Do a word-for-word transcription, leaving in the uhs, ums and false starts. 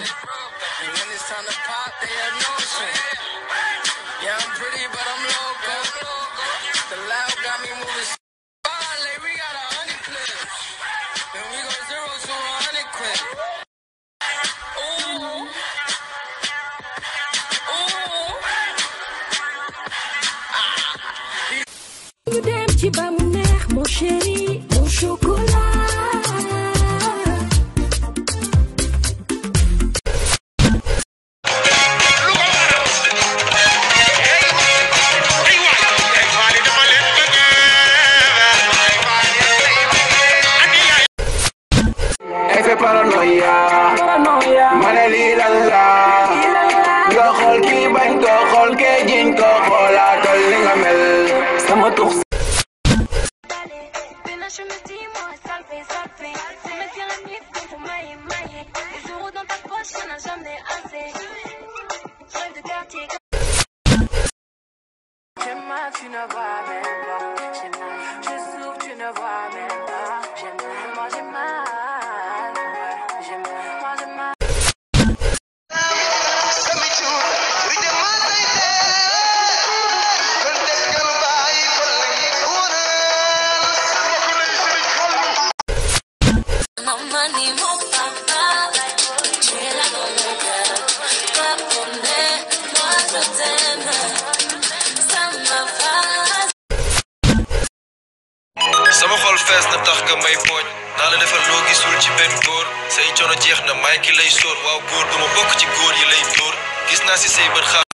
And when it's time to pop, they have no shit. Yeah, I'm pretty, but I'm loco. The loud got me moving. Like we got a hundred clips. Then we go zero to a hundred quick. Ooh. Ooh. You dem ci ba mu neex mon chéri, mon chocolat. Paranoia, maneli la la, nga xol ki bañ ko xol ke jiñ ko xolaatal li nga mel sama tux. Tu ne vois même pas, j'ai mal, je souffre, tu ne vois même pas, j'ai mal, moi j'ai mal, j'ai mal, moi j'ai mal. sama xol fees na tax nga may poñ naa la defal loo gisul ci benn góor say coono jeex na may ki lay sóor waaw góor duma bokk ci góor yi lay dóor gis naa si say bët